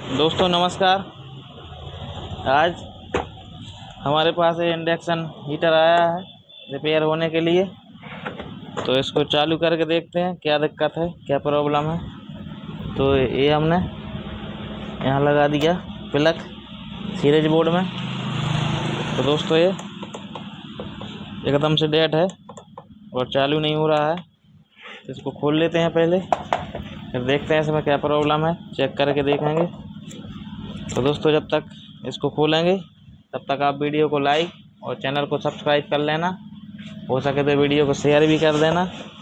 दोस्तों नमस्कार। आज हमारे पास ये इंडक्शन हीटर आया है रिपेयर होने के लिए, तो इसको चालू करके देखते हैं क्या दिक्कत है, क्या प्रॉब्लम है। तो ये हमने यहाँ लगा दिया प्लग सीरीज बोर्ड में। तो दोस्तों ये एकदम से डेड है और चालू नहीं हो रहा है। तो इसको खोल लेते हैं पहले, फिर देखते हैं इसमें क्या प्रॉब्लम है, चेक करके देखेंगे। तो दोस्तों जब तक इसको खोलेंगे तब तक आप वीडियो को लाइक और चैनल को सब्सक्राइब कर लेना, हो सके तो वीडियो को शेयर भी कर देना।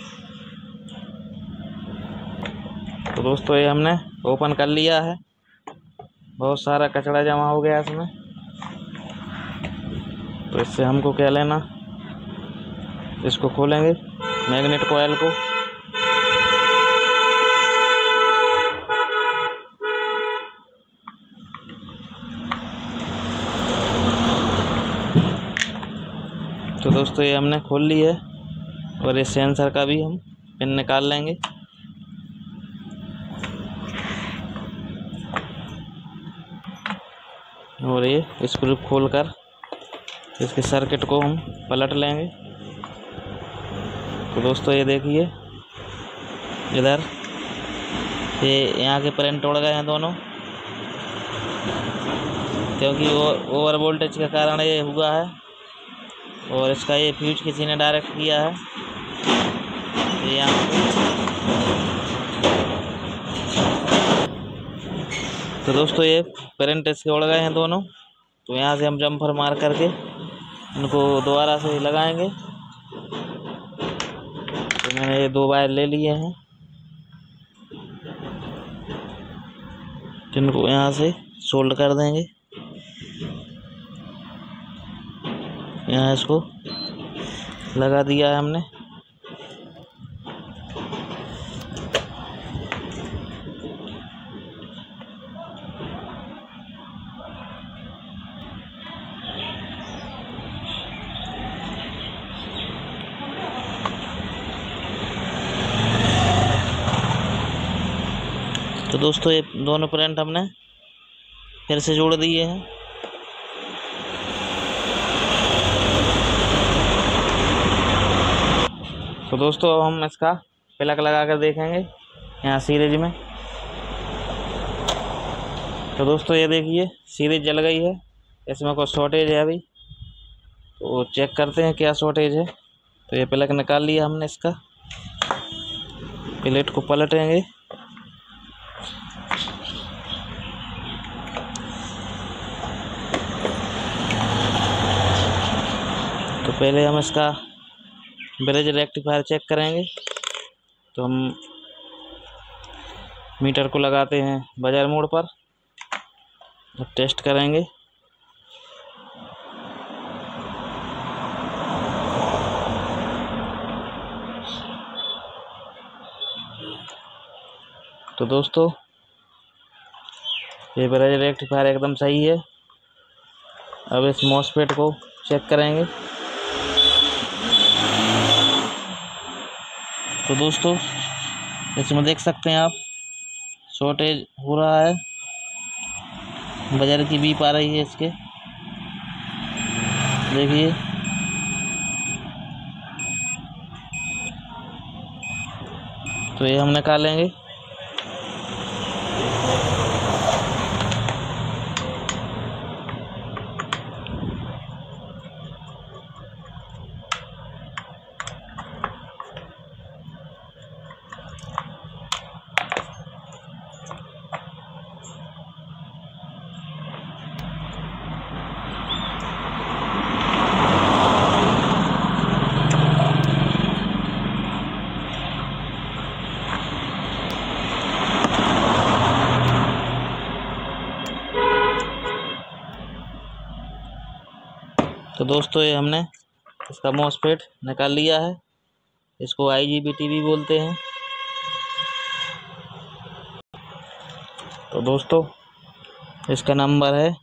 तो दोस्तों ये हमने ओपन कर लिया है, बहुत सारा कचरा जमा हो गया इसमें। तो इससे हमको क्या लेना, इसको खोलेंगे मैग्नेट कॉइल को। तो दोस्तों ये हमने खोल ली है और इस सेंसर का भी हम पिन निकाल लेंगे। और ये स्क्रू खोलकर इसके सर्किट को हम पलट लेंगे। तो दोस्तों ये देखिए इधर ये यहाँ के करंट उड़ गए हैं दोनों, क्योंकि वो ओवर वोल्टेज के कारण ये हुआ है। और इसका ये फ्यूज किसी ने डायरेक्ट किया है यहाँ पे। तो दोस्तों ये करंट इसके उड़ गए हैं दोनों, तो यहाँ से हम जम्पर मार करके इनको दोबारा से लगाएंगे। तो मैंने ये 2 वायर ले लिए हैं, जिनको यहाँ से सोल्ड कर देंगे। यहाँ इसको लगा दिया है हमने। तो दोस्तों ये दोनों करंट हमने फिर से जोड़ दिए हैं। तो दोस्तों अब हम इसका प्लग लगा कर देखेंगे यहाँ सीरीज में। तो दोस्तों ये देखिए सीरीज जल गई है, इसमें कोई शॉर्टेज है अभी, तो चेक करते हैं क्या शॉर्टेज है। तो ये प्लग निकाल लिया हमने, इसका प्लेट को पलटेंगे। तो पहले हम इसका ब्रिज रेक्टिफायर चेक करेंगे। तो हम मीटर को लगाते हैं बाजार मोड पर, अब टेस्ट करेंगे। तो दोस्तों ये ब्रिज रेक्टिफायर एकदम सही है। अब इस मॉसफेट को चेक करेंगे। तो दोस्तों इसमें देख सकते हैं आप शॉर्टेज हो रहा है, बाजार की बीप आ रही है इसके, देखिए। तो ये हम निकालेंगे। तो दोस्तों ये हमने इसका मॉसफेट निकाल लिया है, इसको IGBT भी बोलते हैं। तो दोस्तों इसका नंबर है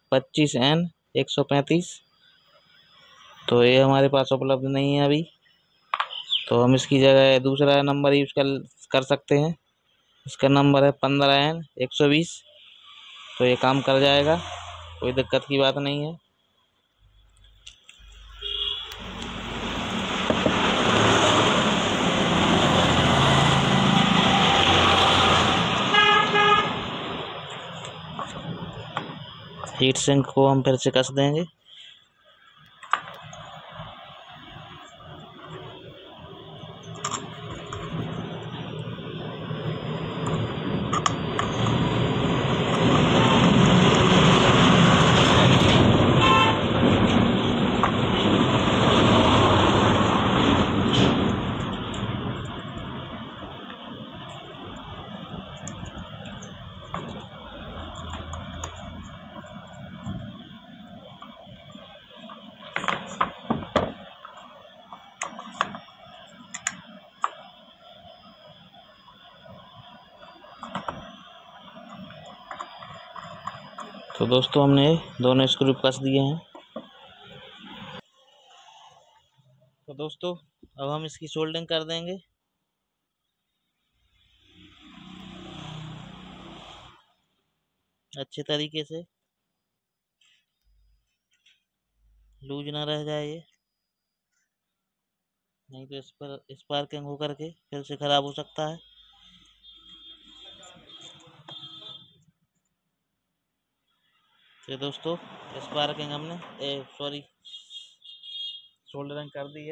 25N135। तो ये हमारे पास उपलब्ध नहीं है अभी, तो हम इसकी जगह दूसरा नंबर यूज कर सकते हैं। इसका नंबर है 15N120। तो ये काम कर जाएगा, कोई दिक्कत की बात नहीं है। हीट सिंक को हम फिर से कस देंगे। तो दोस्तों हमने दोनों स्क्रू कस दिए हैं। तो दोस्तों अब हम इसकी सोल्डरिंग कर देंगे। अच्छे तरीके से, लूज ना रह जाए ये, नहीं तो इस पर स्पार्किंग होकर के फिर से खराब हो सकता है। तो दोस्तों स्पार्किंग हमने सोल्डरिंग कर दी है।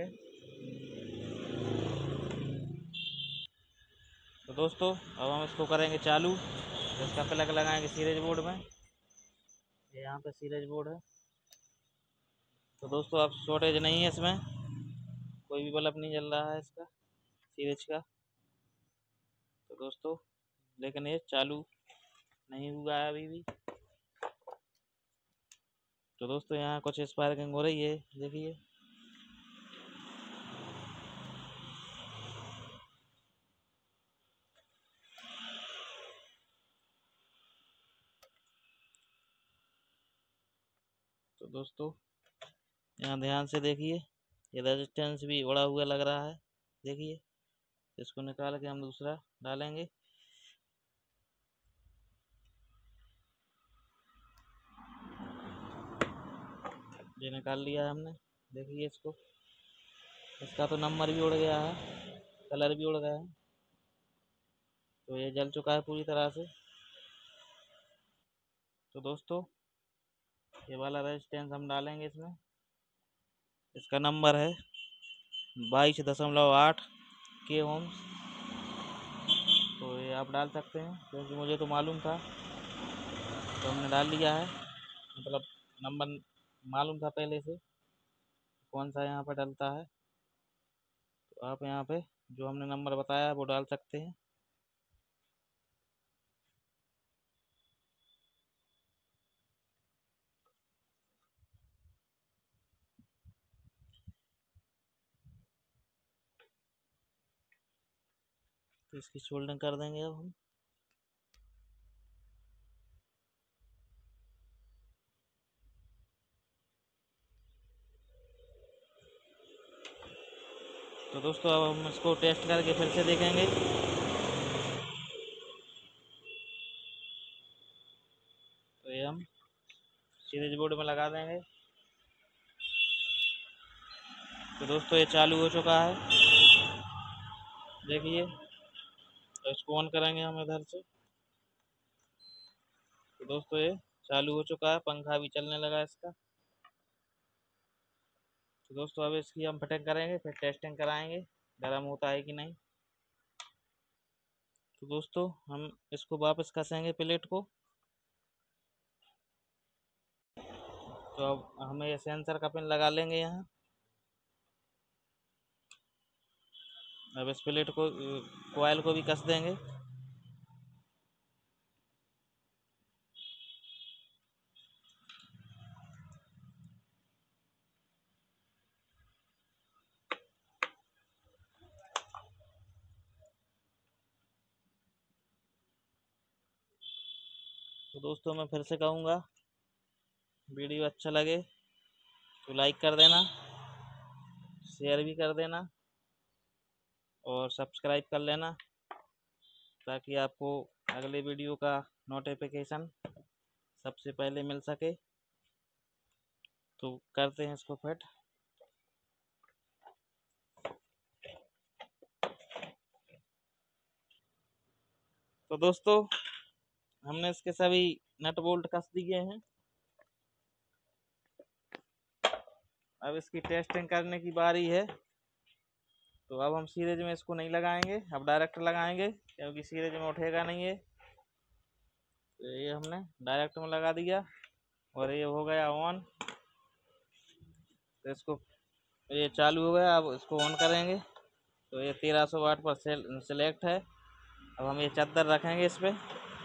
तो दोस्तों अब हम इसको करेंगे चालू। इसका प्लग लगाएंगे सीरीज बोर्ड में, ये यहाँ पे सीरीज बोर्ड है। तो दोस्तों अब शॉर्टेज नहीं है इसमें, कोई भी बल्ब नहीं जल रहा है इसका सीरीज का। तो दोस्तों लेकिन ये चालू नहीं हुआ है अभी भी। तो दोस्तों यहाँ कुछ स्पार्किंग हो रही है, देखिए। तो दोस्तों यहाँ ध्यान से देखिए, ये रेजिस्टेंस भी उड़ा हुआ लग रहा है, देखिए। इसको निकाल के हम दूसरा डालेंगे। ये निकाल लिया है हमने, देखिए इसको। इसका तो नंबर भी उड़ गया है, कलर भी उड़ गया है, तो ये जल चुका है पूरी तरह से। तो दोस्तों ये वाला रेजिस्टेंस हम डालेंगे इसमें। इसका नंबर है 22.8 के ओम्स। तो ये आप डाल सकते हैं, क्योंकि मुझे तो मालूम था तो हमने डाल लिया है। मतलब नंबर मालूम था पहले से कौन सा यहाँ पर डलता है। तो आप यहाँ पे जो हमने नंबर बताया वो डाल सकते हैं। तो इसकी सोल्डरिंग कर देंगे अब हम। तो दोस्तों अब हम इसको टेस्ट करके फिर से देखेंगे। तो ये हम सीरीज बोर्ड में लगा देंगे। तो दोस्तों ये चालू हो चुका है, देखिए। तो इसको ऑन करेंगे हम इधर से। तो दोस्तों ये चालू हो चुका है, पंखा भी चलने लगा इसका। तो दोस्तों अब इसकी हम फिटिंग करेंगे, फिर टेस्टिंग कराएंगे गर्म होता है कि नहीं। तो दोस्तों हम इसको वापस कसेंगे प्लेट को। तो अब हमें ये सेंसर का पिन लगा लेंगे यहाँ। अब इस प्लेट को कोयल को भी कस देंगे। तो दोस्तों मैं फिर से कहूँगा, वीडियो अच्छा लगे तो लाइक कर देना, शेयर भी कर देना और सब्सक्राइब कर लेना, ताकि आपको अगले वीडियो का नोटिफिकेशन सबसे पहले मिल सके। तो करते हैं इसको फिट। तो दोस्तों हमने इसके सभी नट बोल्ट कस दिए हैं। अब इसकी टेस्टिंग करने की बारी है। तो अब हम सीरीज में इसको नहीं लगाएंगे, अब डायरेक्ट लगाएंगे, क्योंकि सीरीज में उठेगा नहीं है। तो ये हमने डायरेक्ट में लगा दिया और ये हो गया ऑन। तो इसको, ये चालू हो गया। अब इसको ऑन करेंगे तो ये 1300 वाट पर सिलेक्ट है। अब हम ये चादर रखेंगे इस पे।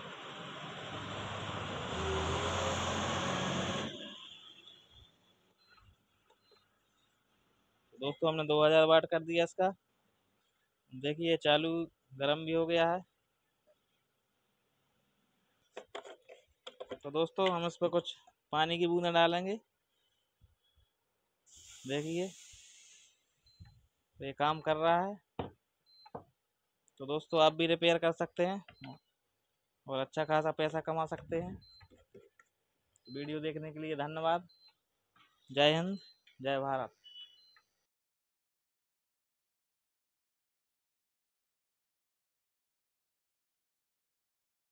तो दोस्तों हमने 2000 वाट कर दिया इसका। देखिए चालू, गर्म भी हो गया है। तो दोस्तों हम इस पर कुछ पानी की बूंदें डालेंगे। देखिए तो ये काम कर रहा है। तो दोस्तों आप भी रिपेयर कर सकते हैं और अच्छा खासा पैसा कमा सकते हैं। वीडियो देखने के लिए धन्यवाद। जय हिंद, जय भारत।